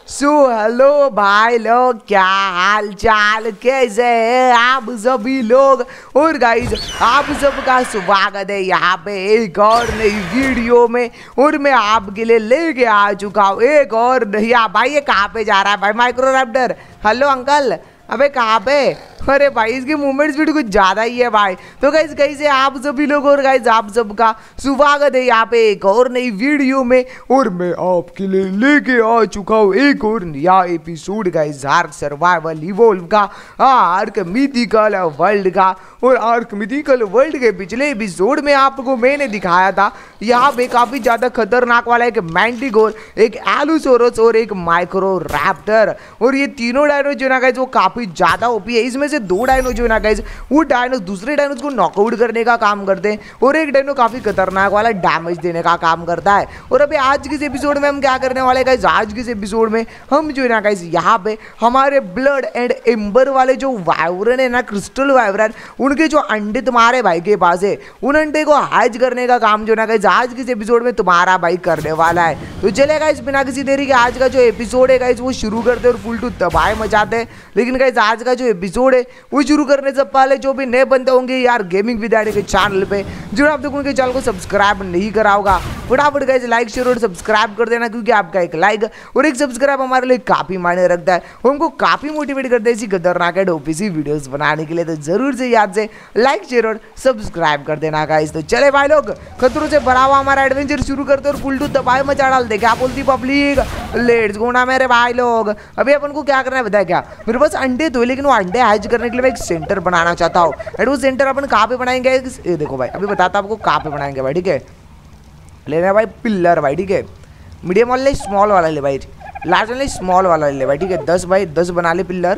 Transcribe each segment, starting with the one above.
Hello भाई लोग, क्या हाल चाल, कैसे हैं आप सभी लोग। और गाइज आप सबका स्वागत है यहाँ पे एक और नई वीडियो में। और मैं आपके लिए लेके आ चुका हूँ एक और नया। भाई ये कहाँ पे जा रहा है भाई माइक्रोरैप्टर। हेलो अंकल, अबे कहाँ पे। अरे भाई इसकी मूवमेंट स्पीड कुछ ज़्यादा ही है भाई। तो गाइस कैसे आप सभी लोग और गाइस आप सबका स्वागत है यहाँ पे एक और नई वीडियो में। और मैं आपके लिए लेके आ चुका हूँ एक और नया episode guys Ark Survival Evolve का, आर्क मिथिकल वर्ल्ड का। और आर्क मिथिकल वर्ल्ड के पिछले एपिसोड में आपको मैंने दिखाया था यहाँ पे काफ़ी ज़्यादा खतरनाक वाला एक मैंटिकोर, एक एलोसोरस और एक माइक्रोरैप्टर। और ये तीनों डायनो जो ना गाइस वो काफ़ी ज़्यादा ओपी है। इसमें से दो डायनो जो ना गाइस वो डायनो दूसरे डायनोज को नॉकआउट करने का काम करते हैं और एक डायनो काफ़ी खतरनाक वाला डैमेज देने का काम करता है। और अभी आज के इस एपिसोड में हम क्या करने वाले गाइस, आज के इस एपिसोड में हम जो ना गाइस यहाँ पे हमारे ब्लड एंड एम्बर वाले जो वाइब्रेन है ना, क्रिस्टल वाइब्रेन, उनके जो अंडे तुम्हारे भाई के पास है, उन अंडे को हैच करने का काम जो ना गाइस आज के इस एपिसोड में तुम्हारा भाई करने वाला है। तो चले गाइस बिना किसी देरी के आज का जो एपिसोड है गाइस वो शुरू करते और फुल टू तबाही मचाते हैं। लेकिन गाइस आज का जो एपिसोड है वो शुरू करने से पहले जो भी नए बंदे होंगे यार गेमिंग विद आईडी के चैनल पे, जो आप तक उनके चैनल को सब्सक्राइब नहीं करा होगा, फटाफट गाइस लाइक शेयर और सब्सक्राइब कर देना, क्योंकि आपका एक लाइक और एक सब्सक्राइब हमारे लिए काफी मायने रखता है और हमको काफी मोटिवेट करता है इसी खतरनाक ओपीसी वीडियोस बनाने के लिए। तो जरूर से याद से लाइक शेयर और सब्सक्राइब कर देना गाइस। तो चले भाई लोग खतरों से भरा हुआ हमारा एडवेंचर शुरू करते और फुल टू तबाही मचा डालते। क्या बोलती पब्लिक, लेट्स गो ना मेरे भाई लोग। अभी अपन को क्या करना है बताया क्या, मेरे पास अंडे तो है लेकिन वो अंडे हैच करने के लिए मैं एक सेंटर बनाना चाहता हूँ। एंड वो सेंटर अपन कहाँ पे बनाएंगे, ये देखो भाई अभी बताता हूँ आपको कहाँ पे बनाएंगे भाई। ठीक है, लेना है भाई पिल्लर भाई। ठीक है, मीडियम वाला ले, स्मॉल वाला ले भाई, लार्ज वाला स्मॉल वाला ले भाई। ठीक है 10 भाई 10 बना ले पिल्लर।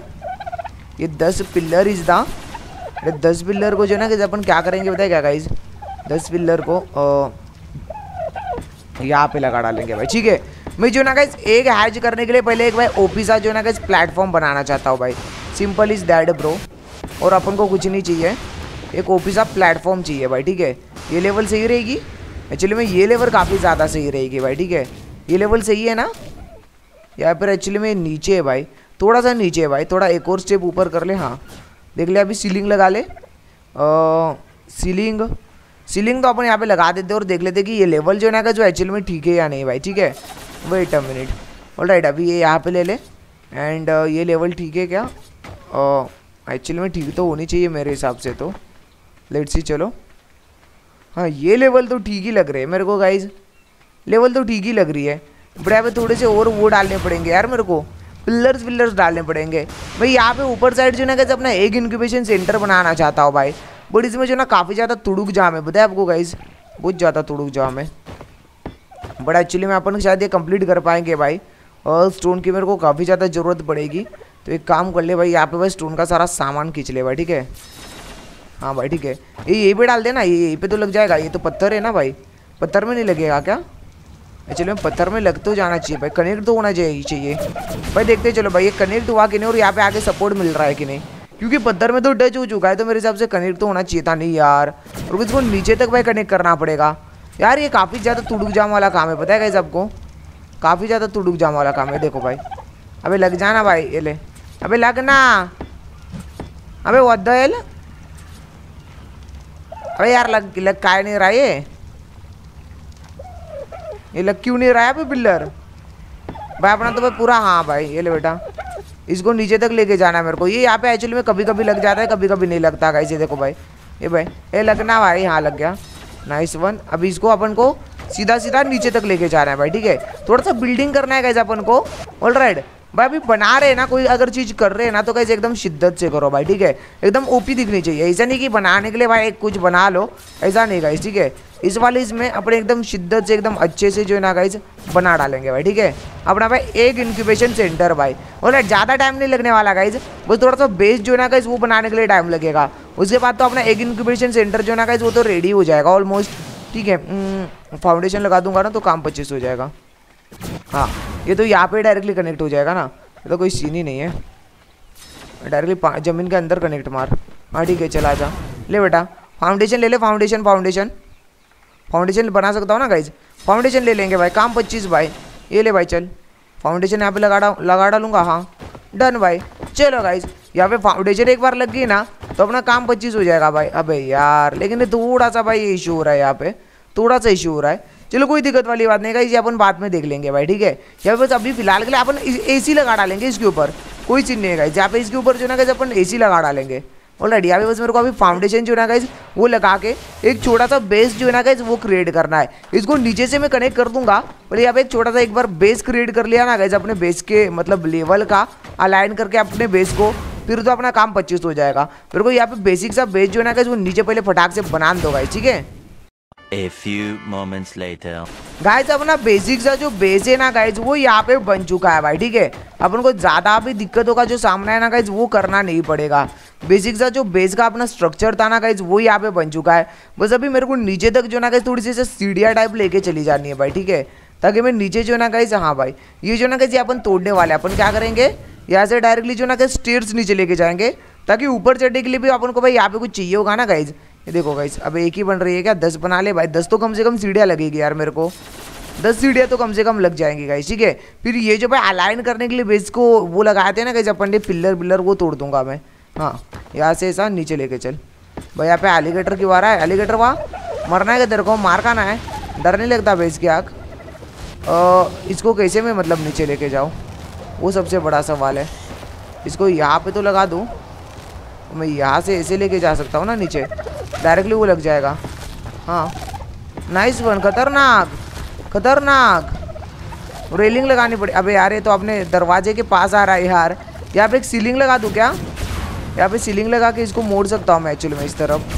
ये 10 पिल्लर इज द 10 पिल्लर को जो ना कि अपन क्या करेंगे बताए क्या गाइज, 10 पिल्लर को यहाँ पे लगा डालेंगे भाई। ठीक है, मैं जो ना गाइज एक हैच करने के लिए पहले एक भाई ओपी सा जो ना गाइज प्लेटफॉर्म बनाना चाहता हूँ भाई। Simple is that bro. और अपन को कुछ नहीं चाहिए, एक ओपी सा प्लेटफॉर्म चाहिए भाई। ठीक है, ये लेवल सही रहेगी एक्चुअली में, ये लेवल काफ़ी ज़्यादा सही रहेगी भाई। ठीक है, ये लेवल सही है ना, या फिर एक्चुअली में नीचे है भाई, थोड़ा सा नीचे है भाई, थोड़ा एक और स्टेप ऊपर कर ले। हाँ देख ले, अभी सीलिंग लगा ले। सीलिंग तो अपन यहाँ पे लगा देते और देख लेते कि ये लेवल जो है ना जो एक्चुअली में ठीक है या नहीं भाई। ठीक है, वेट अ मिनट। ऑलराइट, अभी ये यहाँ पे ले ले। एंड ये लेवल ठीक है क्या, एक्चुअली में ठीक तो होनी चाहिए मेरे हिसाब से। तो लेट्स सी, चलो हाँ ये लेवल तो ठीक ही लग रहे हैं मेरे को गाइज, लेवल तो ठीक ही लग रही है। बट यहाँ पे थोड़े से और वो डालने पड़ेंगे यार, मेरे को पिल्लर्स डालने पड़ेंगे भाई। यहाँ पे ऊपर साइड जो ना कैसे अपना एक इंक्यूबेशन सेंटर बनाना चाहता हूँ भाई। बट इसमें जो ना काफ़ी ज़्यादा तुड़ुक जाम है, बताया आपको गाइज, बहुत ज़्यादा तुड़ुक जाम है। बट एक्चुअली में अपन शायद ये कंप्लीट कर पाएंगे भाई। और स्टोन की मेरे को काफ़ी ज़्यादा ज़रूरत पड़ेगी। तो एक काम कर ले भाई, यहाँ पे भाई स्टोन का सारा सामान खींच ले भाई। ठीक है, हाँ भाई ठीक है, ये पे डाल देना, ये पे तो लग जाएगा। ये तो पत्थर है ना भाई, पत्थर में नहीं लगेगा क्या, एक्चुअली में पत्थर में लग तो जाना चाहिए भाई, कनेक्ट तो होना चाहिए भाई। देखते चलो भाई ये कनेक्ट हुआ कि नहीं और यहाँ पे आगे सपोर्ट मिल रहा है कि नहीं, क्योंकि पत्थर में तो टच हो चुका है तो मेरे हिसाब से कनेक्ट तो होना चाहिए था। नहीं यार, और इसको नीचे तक भाई कनेक्ट करना पड़ेगा यार। ये काफ़ी ज़्यादा तुड़ुक जाम वाला काम है, पता है गाइस आपको, काफ़ी ज़्यादा तुड़ुक जाम वाला काम है। देखो भाई अबे लग जाना भाई, ये ले अबे लगना, अबे व्हाट द हेल, अबे यार लग काय नहीं रहा ये लग क्यों नहीं रहा है अभी पिल्लर भाई अपना तो भाई पूरा। हाँ भाई ये ले बेटा, इसको नीचे तक लेके जाना है मेरे को। ये यहाँ पे एक्चुअली में कभी कभी लग जाता है, कभी कभी नहीं लगता गाइस। ये देखो भाई, ये भाई ये लगना भाई, हाँ लग गया, नाइस वन। अभी इसको अपन को सीधा सीधा नीचे तक लेके जाना है भाई। ठीक है, थोड़ा सा बिल्डिंग करना है गाइस अपन को। ऑलराइट भाई, अभी बना रहे हैं ना, कोई अगर चीज़ कर रहे हैं ना तो गाइस एकदम शिद्दत से करो भाई। ठीक है, एकदम ओपी दिखनी चाहिए, ऐसा नहीं कि बनाने के लिए भाई कुछ बना लो, ऐसा नहीं गाइस। ठीक है, इस वाले इसमें अपने एकदम शिद्दत से एकदम अच्छे से जो है ना गाइस बना डालेंगे भाई। ठीक है, अपना भाई एक इंक्यूबेशन सेंटर भाई। और ज़्यादा टाइम नहीं लगने वाला गाइस, बस थोड़ा सा बेस जो है ना गाइस वो बनाने के लिए टाइम लगेगा। उसके बाद तो अपना एक इंक्यूबेशन सेंटर जो है ना गाइस वो तो रेडी हो जाएगा ऑलमोस्ट। ठीक है, फाउंडेशन लगा दूंगा ना तो काम 25 हो जाएगा। हाँ ये तो यहाँ पे डायरेक्टली कनेक्ट हो जाएगा ना, ये तो कोई सीन ही नहीं है, डायरेक्टली ज़मीन के अंदर कनेक्ट मार। हाँ ठीक है, चला जा ले बेटा, फाउंडेशन ले ले, फाउंडेशन बना सकता हूँ ना गाइज, फाउंडेशन ले लेंगे भाई, काम 25 भाई। ये ले भाई चल, फाउंडेशन यहाँ पे लगा डालूंगा। हाँ डन भाई। चलो गाइज यहाँ पे फाउंडेशन एक बार लग गई ना तो अपना काम 25 हो जाएगा भाई। अबे यार लेकिन ये थोड़ा सा भाई इशू हो रहा है, यहाँ पे थोड़ा सा इशू हो रहा है। चलो कोई दिक्कत वाली बात नहीं गाइज, ये अपन बाद में देख लेंगे भाई, ठीक है। यहाँ पे बस अभी फिलहाल के लिए अपन AC लगा डालेंगे इसके ऊपर, कोई चीज़ नहीं है गाइज। यहाँ पे इसके ऊपर जो ना गाइज अपन AC लगा डालेंगे ऑलरेडी। यहाँ पे बस मेरे को अभी फाउंडेशन जो है ना गाइज वो लगा के एक छोटा सा बेस जो है ना गाइज वो क्रिएट करना है। इसको नीचे से मैं कनेक्ट कर दूंगा, पर यहाँ पे एक छोटा सा एक बार बेस क्रिएट कर लिया ना गाइज अपने बेस के मतलब लेवल का अलाइन करके अपने बेस को, फिर तो अपना काम 25 हो जाएगा। मेरे को यहाँ पे बेसिक सा बेस जो है ना गाइज वो नीचे पहले फटाक से बना दो गाइज, ठीक है। A few moments later. Guys अपना बेसिक सा जो बेस है ना गाइज वो यहाँ पे बन चुका है भाई, ठीक है। अपन को ज़्यादा भी दिक्कतों का जो सामना है ना गाइज वो करना नहीं पड़ेगा। बेसिक सा जो बेस का अपना स्ट्रक्चर था ना गाइज वो यहाँ पे बन चुका है। बस अभी मेरे को नीचे तक जो ना गाइज थोड़ी सी सीढ़ियाँ टाइप लेके चली जानी है भाई, ठीक है, ताकि मैं नीचे जो ना गाइज, हाँ भाई ये जो ना गाइज अपन तोड़ने वाले हैं। अपन क्या करेंगे यहाँ से डायरेक्टली जो ना गाइज स्टेयर्स नीचे लेके जाएंगे, ताकि ऊपर चढ़ने के लिए भी अपन को भाई यहाँ पे कुछ चाहिए होगा ना गाइज। ये देखो गाइस अब एक ही बन रही है क्या, 10 बना ले भाई। 10 तो कम से कम सीढ़ियाँ लगेगी यार, मेरे को 10 सीढ़ियाँ तो कम से कम लग जाएंगी गाइस, ठीक है। फिर ये जो भाई अलाइन करने के लिए बेस को वो लगाए थे ना गाइस अपन ने पिलर वो तोड़ दूंगा मैं। हाँ यहाँ से ऐसा नीचे लेके चल भाई। यहाँ पे एलिगेटर क्यों आ रहा है? एलिगेटर वहाँ मरना है क्या तेरे को? मार खाना है? डर नहीं लगता बेस की आँख? इसको कैसे मैं मतलब नीचे लेके जाऊँ वो सबसे बड़ा सवाल है। इसको यहाँ पे तो लगा दूँ, मैं यहाँ से ऐसे लेके जा सकता हूँ ना नीचे, डायरेक्टली वो लग जाएगा। हाँ नाइस वन, खतरनाक खतरनाक। रेलिंग लगानी पड़ी। अबे यार ये तो अपने दरवाजे के पास आ रहा है यार। यहाँ पे एक सीलिंग लगा दूँ क्या? यहाँ पे सीलिंग लगा के इसको मोड़ सकता हूँ मैं एक्चुअली में इस तरफ।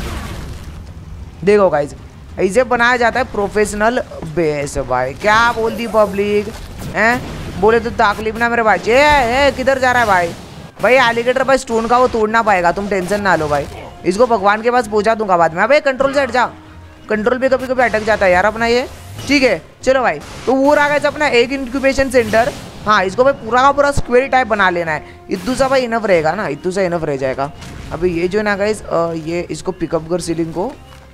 देखो गाइज ऐसे बनाया जाता है प्रोफेशनल बेस भाई। क्या बोल दी पब्लिक हैं? बोले तो तकलीफ ना मेरे भाई। ए किधर जा रहा है भाई? भाई एलिगेटर भाई स्टोन का वो तोड़ना पाएगा, तुम टेंशन ना लो भाई। इसको भगवान के पास पहुंचा दूंगा बाद में। अबे कंट्रोल से हट जा, कंट्रोल पे कभी कभी अटक जाता है यार अपना ये, ठीक है। चलो भाई तो वो रहा गया अपना एक इंक्यूबेशन सेंटर। हाँ इसको भाई पूरा का पूरा स्क्वेयर टाइप बना लेना है। इतू सा भाई इनफ रहेगा ना, इतू सा इनफ रह जाएगा। अभी ये जो ना गाइस ये इसको पिकअप कर सीलिंग को,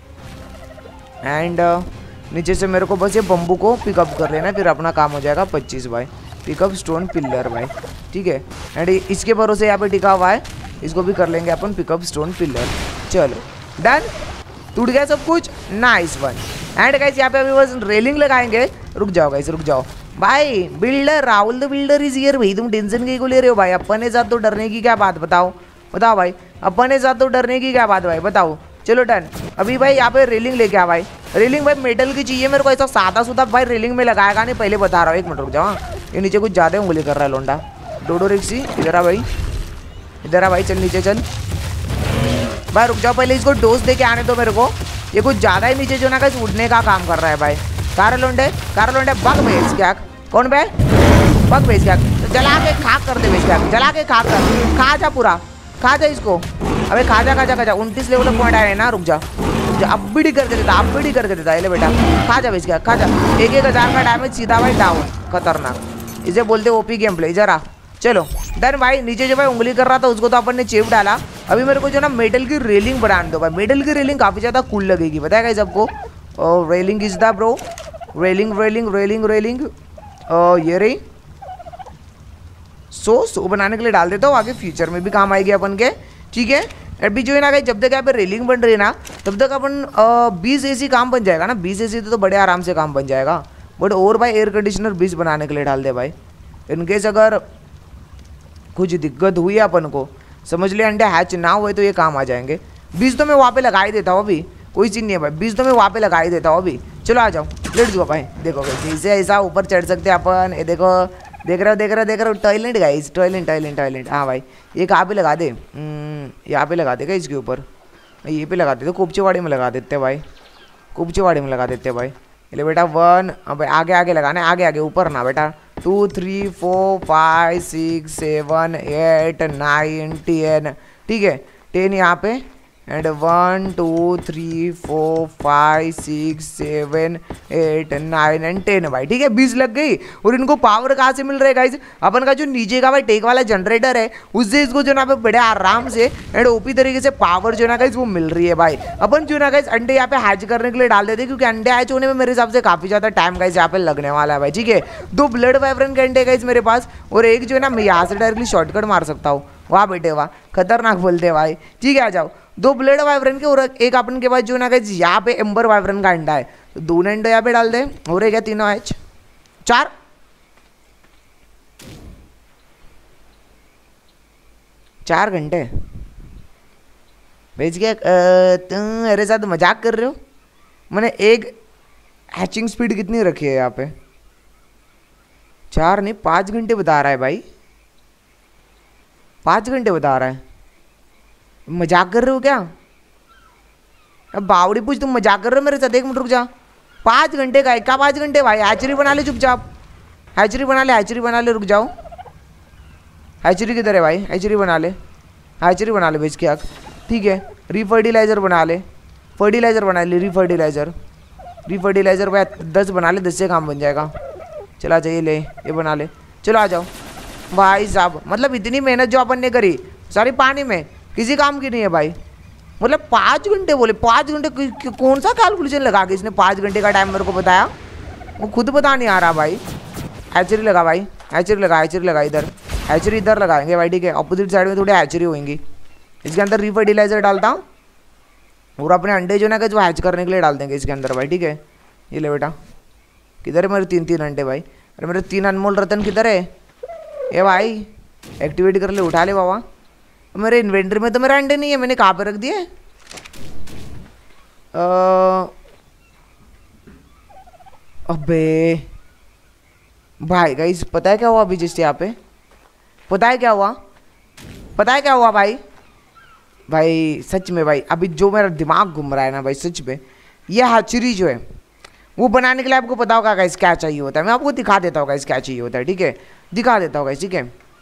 एंड नीचे से मेरे को बस ये बम्बू को पिकअप कर लेना है, फिर अपना काम हो जाएगा 25 भाई। पिकअप स्टोन पिलर भाई, ठीक है। एंड इसके भरोसे यहाँ पे टिका हुआ है, इसको भी कर लेंगे अपन पिकअप स्टोन पिलर। चलो डन, टूट गया सब कुछ, नाइस वन। एंड गाइस यहाँ पे अभी बस रेलिंग लगाएंगे। रुक जाओ गाइस रुक जाओ भाई। Builder Rahul the builder is here भाई। तुम टेंशन की को ले रहे हो भाई? अपने साथ तो डरने की क्या बात, बताओ बताओ भाई। अपने साथ तो डरने की क्या बात भाई, बताओ। चलो डन। अभी भाई यहाँ पे रेलिंग लेके आ भाई। रेलिंग भाई मेटल की चाहिए मेरे को, ऐसा सादा सुदा भाई रेलिंग में लगाएगा नहीं, पहले बता रहा हूँ। एक मिनट रुक जाओ। ये नीचे कुछ ज़्यादा उंगली कर रहा है लोंडा। डोडो रिक्सी इधर आ भाई, इधर आ भाई, चल नीचे चल भाई। रुक जाओ पहले इसको डोज दे के आने दो मेरे को। ये कुछ ज़्यादा ही नीचे जो ना कहीं उड़ने का काम कर रहा है भाई। कार लोंडे बग भेज क्या? कौन बे? बग भेज क्या? जला के खाक कर दे भेज क्या? जला के खाक कर, खा जा पूरा, खा जा इसको। अबे खा जा खा जा खा जा। 29 लेवल पॉइंट आए ना, रुक जा अब भी करके देता, अब भी करके देता। ले बेटा खा जा भेज क्या, खा जा। 1,000 का डैमेज सीधा भाई डाउन, खतरनाक। इसे बोलते ओपी गेम प्ले। जरा चलो डन भाई। नीचे जो भाई उंगली कर रहा था उसको तो अपन ने चेप डाला। अभी मेरे को जो ना मेटल की रेलिंग बनाने दो भाई। मेटल की रेलिंग काफ़ी ज़्यादा कूल लगेगी, बताएगा सबको। और railing is the bro, railing railing railing railing ये रही। सो बनाने के लिए डाल देता हूँ, आगे फ्यूचर में भी काम आएगी अपन के, ठीक है। अभी जो है ना जब तक यहाँ पे रेलिंग बन रही है ना तब तक अपन 20 AC काम बन जाएगा ना। 20 AC तो बड़े आराम से काम बन जाएगा। बट और भाई एयर कंडीशनर 20 बनाने के लिए डाल दे भाई। इनकेस अगर कुछ दिक्कत हुई है अपन को, समझ ले अंडे हैच ना हुए तो ये काम आ जाएंगे। 20 तो मैं वहाँ पे लगा ही देता हूँ अभी, कोई चीज़ नहीं है भाई। 20 तो मैं वहाँ पे लगा ही देता हूँ अभी। चलो आ जाओ लेट्स गो भाई। देखो कैसे ऐसा ऊपर चढ़ सकते हैं अपन। ये देखो देख रहे हो टॉयलेट गाइस, टॉयलेट। हाँ भाई ये कहाँ पे लगा दे? यहाँ पे लगा देगा इसके ऊपर, ये पे लगा देते, कुपचेवाड़ी में लगा देते भाई, कुपचेवाड़ी में लगा देते भाई। ले बेटा 1, अब आगे आगे लगाना है, आगे आगे ऊपर ना बेटा। 2 3 4 5 6 7 8 9 10, ठीक है। 10 यहाँ पे, एंड 1 2 3 4 5 6 7 8 9 एंड 10 भाई। ठीक है 20 लग गई। और इनको पावर कहाँ से मिल रहा है गाइज, अपन का जो नीचे का भाई टेक वाला जनरेटर है उससे इसको जो ना बड़े आराम से एंड ओपी तरीके से पावर जो ना गाइज वो मिल रही है भाई। अपन जो ना गाइज अंडे यहाँ पे हैच करने के लिए डाल देते हैं, क्योंकि अंडे हैच होने में मेरे हिसाब से काफी ज्यादा टाइम गाइज यहाँ पे लगने वाला है भाई। ठीक है 2 ब्लड वाइब्रेंट के अंडे गाइज मेरे पास, और एक जो है ना मैं यहाँ से डायरेक्टली शॉर्टकट मार सकता हूँ। वाह बेटे वाह, खतरनाक बोलते भाई। ठीक है आ जाओ। 2 ब्लड वाइब्रेंट के और एक अपन के पास जो ना गाइज यहाँ पे एम्बर वाइब्रेंट का अंडा है, तो 2 अंडे यहाँ पे डाल दे। हो रहे क्या 3 हैच 4 4 घंटे भेज गया। तुम मेरे साथ मजाक कर रहे हो? मैंने एक हैचिंग स्पीड कितनी रखी है यहाँ पे? 4 नहीं 5 घंटे बता रहा है भाई, 5 घंटे बता रहा है। मजाक कर रहे हो क्या? अब बावड़ी पूछ, तुम मजाक कर रहे हो मेरे साथ? 1 मिनट रुक जा। 5 घंटे का है क्या? 5 घंटे भाई हैचरी बना ले चुपचाप, हैचरी बना ले, हैचरी बना ले। रुक जाओ, हैचरी किधर है भाई? हैचरी बना ले, हैचरी बना ले बेच के आग। ठीक है रीफर्टिलाइजर बना ले, फर्टिलाइजर बना ले, रीफर्टिलाइजर भाई 10 बना ले, 10 से काम बन जाएगा। चला जाइए ले ये बना ले। चलो आ जाओ भाई साहब। मतलब इतनी मेहनत जो अपन ने करी सारी पानी में, किसी काम की नहीं है भाई। मतलब 5 घंटे बोले, 5 घंटे कौन सा कैलकुलेशन लगा के इसने 5 घंटे का टाइम मेरे को बताया? वो खुद पता नहीं आ रहा भाई। हैचरी लगा भाई, हैचरी लगा, हैचरी लगा इधर, हैचरी इधर लगाएंगे भाई। ठीक है अपोजिट साइड में थोड़ी हैचरी होंगी। इसके अंदर रीफर्टिलाइजर डालता हूँ और अपने अंडे जो ना कि जो हैच करने के लिए डाल देंगे इसके अंदर भाई। ठीक है ये ले बेटा। किधर है मेरे 3 अंडे भाई? अरे मेरे 3 अनमोल रतन किधर है? ये भाई एक्टिवेट कर ले, उठा ले बाबा। मेरे इन्वेंटरी में तो मेरा अंडे नहीं है, मैंने कहाँ पे रख दिए? अबे भाई गाइस पता है क्या हुआ अभी जिससे यहाँ पे? पता है क्या हुआ? पता है क्या हुआ भाई? भाई सच में भाई अभी जो मेरा दिमाग घूम रहा है ना भाई सच में, ये हैचरी जो है वो बनाने के लिए आपको पता होगा गाइस क्या चाहिए होता है। मैं आपको दिखा देता हूँ गाइस क्या चाहिए होता है। ठीक है दिखा देता हूँ गाइस। ठीक है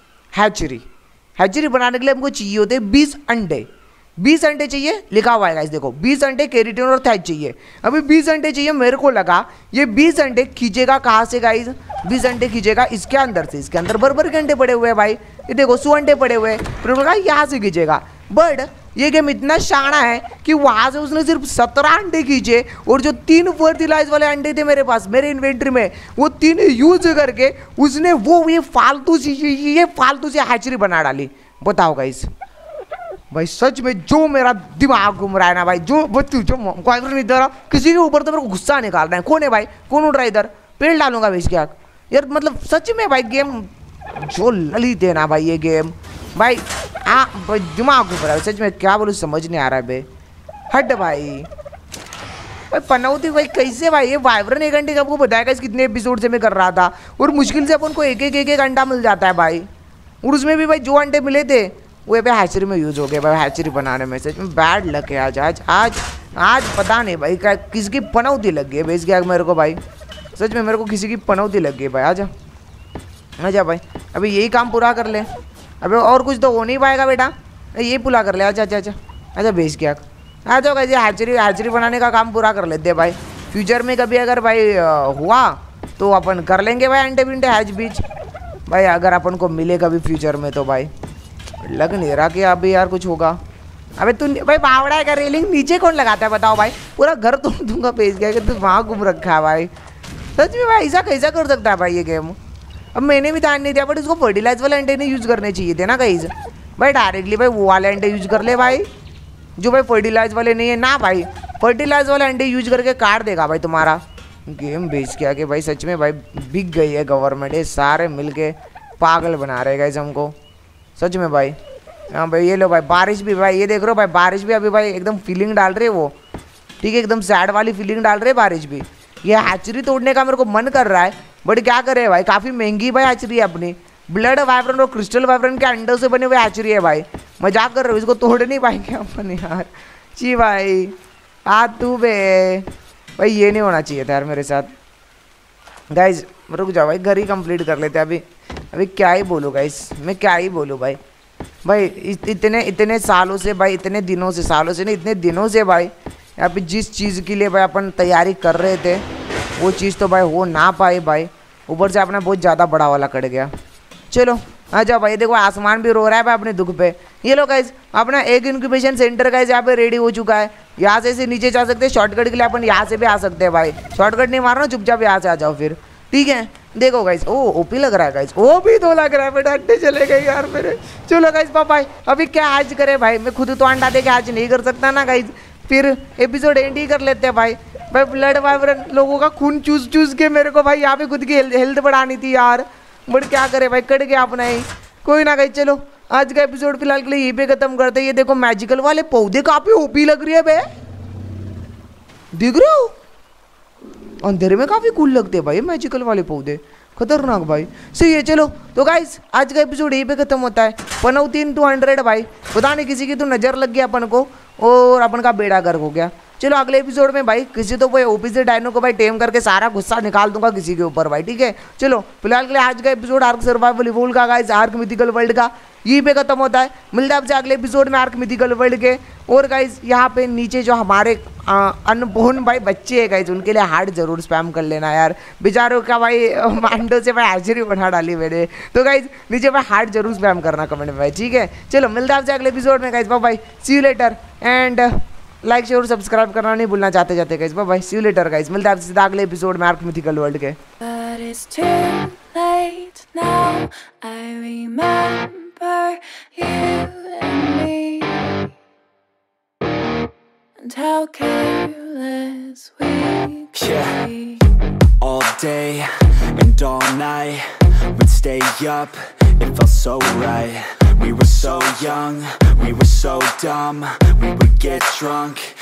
हैचरी बनाने के लिए हमको चाहिए होते हैं 20 अंडे। 20 अंडे चाहिए, लिखा हुआ है गाइस देखो 20 अंडे केराटिन और थैच चाहिए। अभी 20 अंडे चाहिए मेरे को लगा। ये 20 अंडे खींचेगा कहाँ से गाइस? 20 अंडे खींचेगा इसके अंदर से। इसके अंदर बर्बर के अंडे पड़े हुए हैं भाई, ये देखो 100 अंडे पड़े हुए हैं। फिर लगा यहाँ से खींचेगा, बट ये गेम इतना शाना है कि वहाँ से उसने सिर्फ 17 अंडे खींचे, और जो 3 फर्टिलाइज वाले अंडे थे मेरे पास मेरे इन्वेंट्री में, वो 3 यूज करके उसने वो ये फालतू से हैचरी बना डाली। बताओ गाइस भाई सच में जो मेरा दिमाग घूम रहा है ना भाई, जो बच्चों जो वाइब्रेंट नहीं दे रहा किसी के ऊपर, तो मेरे को गुस्सा निकालना है। कौन है भाई? कौन उड़ रहा है इधर? पेड़ डालूंगा भाई इसके आग यार। मतलब सच में भाई गेम जो ललित है ना भाई, ये गेम भाई भाई दिमाग घूम रहा है सच में। क्या बोलूं समझ नहीं आ रहा है बे। हट भाई पनौती भाई कैसे भाई? ये वाइब्रेंट 1 घंटे का आपको बताएगा इस कितने एपिसोड से मैं कर रहा था, और मुश्किल से अपन को एक अंडा मिल जाता है भाई। और उसमें भी भाई जो अंडे मिले थे वो ये हैचरी में यूज़ हो गए भाई, हैचरी बनाने में। सच में बैड लक है आज आज आज आज पता नहीं भाई क्या किसकी पनौती लग गई है बेच गया मेरे को भाई। सच में मेरे को किसी की पनौती लग गई भाई। आजा आजा भाई अभी यही काम पूरा कर ले। अबे और कुछ तो हो नहीं पाएगा बेटा, ये पूरा कर ले। आजा आजा आजा आजा बेच गया। आ जाओ गाइस हैचरी बनाने का काम पूरा कर लेते हैं भाई। फ्यूचर में कभी अगर भाई हुआ तो अपन कर लेंगे भाई अंडे बिंडे हैच बीच भाई, अगर अपन को मिले कभी फ्यूचर में तो भाई। लग नहीं रहा कि अभी यार कुछ होगा। अबे तू भाई बावड़ा है का? रेलिंग नीचे कौन लगाता है बताओ भाई? पूरा घर तोड़ दूंगा बेच गया कि तू वहाँ घूम रखा है भाई। सच में भाई ऐसा कैसा कर सकता है भाई ये गेम? अब मैंने भी ध्यान नहीं दिया, बट इसको फर्टिलाइज वाले अंडे नहीं यूज़ करने चाहिए थे ना गाइस भाई। डायरेक्टली भाई वो वाले अंडे यूज कर ले भाई, जो भाई फर्टिलाइज वाले नहीं है ना भाई। फर्टिलाइज वाले अंडे यूज करके काट देगा भाई तुम्हारा गेम बेच के आके भाई। सच में भाई बिक गई है गवर्नमेंट, ये सारे मिलके पागल बना रहे गाइस हमको सच में भाई। हाँ भाई ये लो भाई बारिश भी भाई, ये देख रहे हो भाई बारिश भी अभी भाई एकदम फीलिंग डाल रही है वो। ठीक है एकदम सैड वाली फीलिंग डाल रही है बारिश भी। ये हैचरी तोड़ने का मेरे को मन कर रहा है, बट क्या करे भाई काफ़ी महंगी भाई हैचरी है अपनी। ब्लड वाइब्रेंट और क्रिस्टल वाइब्रेंट के अंडों से बने हुए हैचरी है भाई। मजाक कर रहे हो, इसको तोड़ नहीं पाएंगे अपन यार। जी भाई तू बे भाई ये नहीं होना चाहिए था यार मेरे साथ। गाइज रुक जाओ भाई घर ही कंप्लीट कर लेते हैं अभी। अभी क्या ही बोलूँ गाइज, मैं क्या ही बोलूँ भाई। भाई इतने सालों से भाई, इतने दिनों से, सालों से नहीं, इतने दिनों से भाई यहाँ पे जिस चीज़ के लिए भाई अपन तैयारी कर रहे थे वो चीज़ तो भाई हो ना पाए भाई। ऊपर से अपना बहुत ज़्यादा बड़ा वाला कट गया। चलो आ जाओ भाई, देखो आसमान भी रो रहा है भाई अपने दुख पे। ये लो गाइस, अपना एक इंक्यूबेशन सेंटर गाइस यहाँ पे रेडी हो चुका है। यहाँ से नीचे जा सकते हैं, शॉर्टकट के लिए अपन यहाँ से भी आ सकते हैं भाई। शॉर्टकट नहीं मारना, चुपचाप यहाँ से आ जाओ फिर, ठीक है। देखो गाइस, ओ ओपी लग रहा है गाइस, ओ भी तो लग रहा है बेटा, अंडे चले गए यार मेरे। चलो गाइस पापा, अभी क्या आज करे भाई, मैं खुद तो अंडा दे के आज नहीं कर सकता ना गाइस, फिर एपिसोड एंड ही कर लेते हैं भाई। भाई ब्लड वाइब्रेंट लोगों का खून चूस चूस के मेरे को भाई यहाँ पे खुद की हेल्थ बढ़ानी थी यार, बट क्या करे भाई, कट गया अपना ही। कोई ना गाइस, चलो आज का एपिसोड फिलहाल के लिए यहीं पे खत्म करते हैं। ये देखो मैजिकल वाले पौधे काफी ओपी लग रही है बे, दिख रहे हो, अंधेरे में काफी कूल लगते हैं भाई मैजिकल वाले पौधे, खतरनाक भाई। सही है, चलो तो गाइस आज का एपिसोड यहीं पे खत्म होता है। पनौतीन 200 भाई, पता नहीं किसी की तो नजर लग गया अपन को और अपन का बेड़ा गर्क हो गया। चलो अगले एपिसोड में भाई किसी तो भाई ओपी से डायनो को भाई टेम करके सारा गुस्सा निकाल दूंगा किसी के ऊपर भाई, ठीक है। चलो फिलहाल के लिए आज का एपिसोड आर्क सर्वाइवल इवोल्व का गाइस, आर्क मिथिकल वर्ल्ड का यहीं पे खत्म होता है। मिलता है आपसे अगले एपिसोड में आर्क मिथिकल वर्ल्ड के। और गाइस यहाँ पे नीचे जो हमारे अनबोर्न भाई बच्चे है गाइस, उनके लिए हार्ट जरूर स्पैम कर लेना यार, बेचारों का भाई मांडो से भाई हाजिरी बना डाली मैंने, तो गाइस नीचे भाई हार्ट जरूर स्पैम करना कमेंट में भाई, ठीक है। चलो मिलता है आपसे अगले एपिसोड में guys, bye bye, see you later, and like share और सब्सक्राइब करना नहीं भूलना जाते जाते guys, bye bye, see you later guys. मिलता है आपसे सीधा अगले एपिसोड में आर्क मिथिकल वर्ल्ड के। But it's too late now. I remember you and me, and how careless we could be. All day and all night, we'd stay up, it felt so right. We were so young, we were so dumb. We would get drunk